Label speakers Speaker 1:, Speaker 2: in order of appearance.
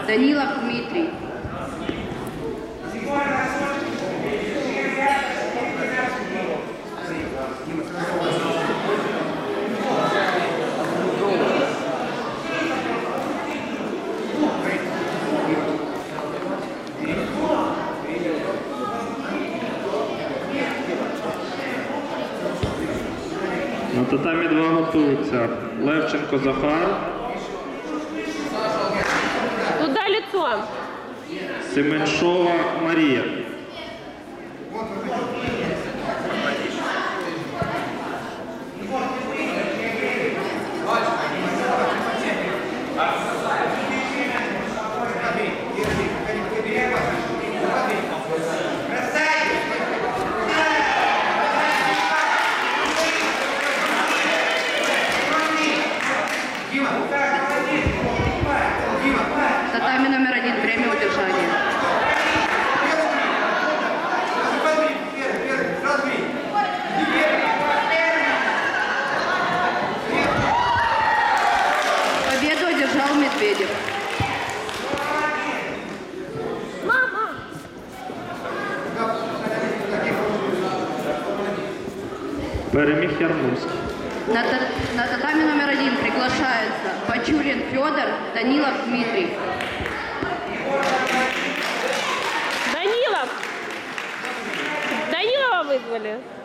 Speaker 1: Данилов Дмитрий.
Speaker 2: На татамі 2 готуються Левченко Захар,
Speaker 3: Туда лицом.
Speaker 2: Семеншова Марія.
Speaker 1: Татами номер 1. Время удержания. Победу одержал Медведев.
Speaker 2: Переміг Ярмольський.
Speaker 1: На татами номер 1 приглашается Бачурин Федор, Данилов Дмитрий.
Speaker 3: Данилов! Данилова вызвали.